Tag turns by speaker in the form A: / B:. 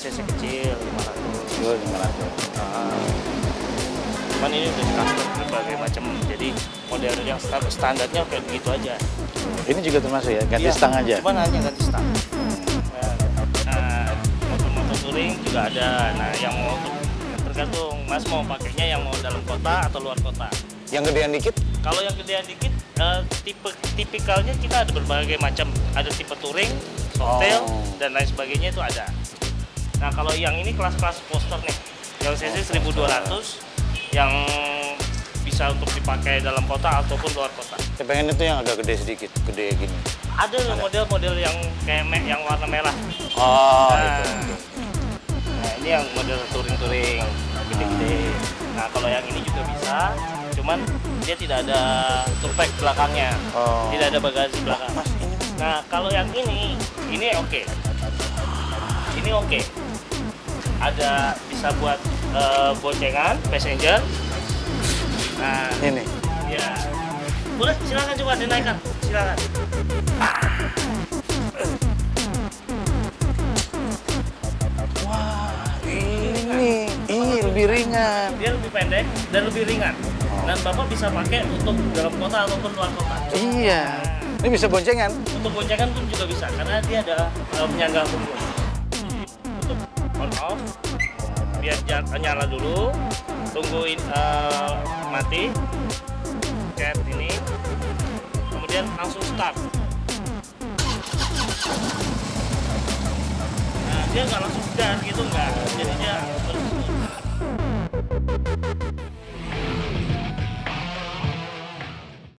A: cc kecil 500.
B: Oh, 500.
A: Cuman ini udah custom berbagai macam, jadi model yang standarnya kayak begitu aja.
B: Ini juga termasuk ya, ganti
A: Iya,
B: stang aja?
A: Cuman hanya ganti stang. Nah, motor-motor touring juga ada. Nah, yang mau tergantung Mas mau pakainya yang mau dalam kota atau luar kota.
B: Yang gedean dikit?
A: Kalau yang gedean dikit, tipikalnya kita ada berbagai macam. Ada tipe touring, softail, dan lain sebagainya itu ada. Nah, kalau yang ini kelas-kelas poster nih, yang cc 1200, yang bisa untuk dipakai dalam kota ataupun luar kota.
B: Saya pengen itu yang agak gede sedikit, gede gini.
A: Ada model-model yang kayak yang warna merah.
B: Oh,
A: Nah,
B: itu.
A: Nah, ini yang model touring-touring gede-gede. Nah, kalau yang ini juga bisa, cuman dia tidak ada turpack belakangnya, tidak ada bagasi belakang. Nah, kalau yang ini oke. Ini oke. Ada bisa buat boncengan, passenger. Nah,
B: Ini.
A: ya. Boleh, silakan coba dinaikkan. Silakan.
B: Wah, ini lebih ringan.
A: Dia lebih pendek dan lebih ringan. Dan Bapak bisa pakai untuk dalam kota ataupun luar kota.
B: Iya. Ini bisa boncengan?
A: Untuk boncengan pun juga bisa, karena dia ada penyangga punggung. Untuk on off, biar nyala dulu, tungguin mati, cap ini, kemudian langsung start. Nah, dia nggak langsung dar gitu, nggak. Jadi dia terus